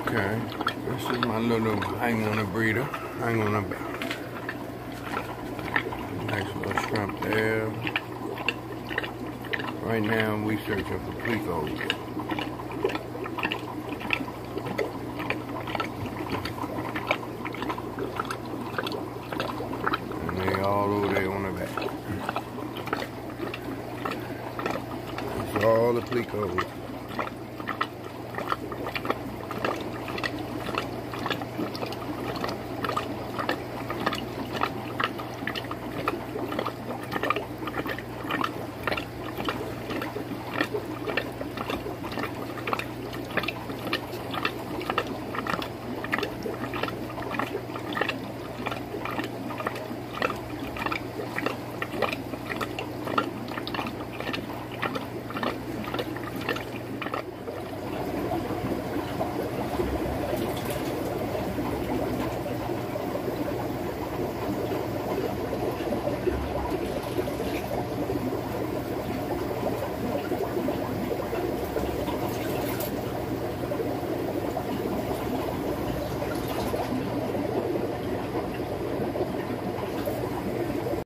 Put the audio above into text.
Okay, this is my little hang on a breeder. Hang on a nice little shrimp there. Right now we searching for Plecos.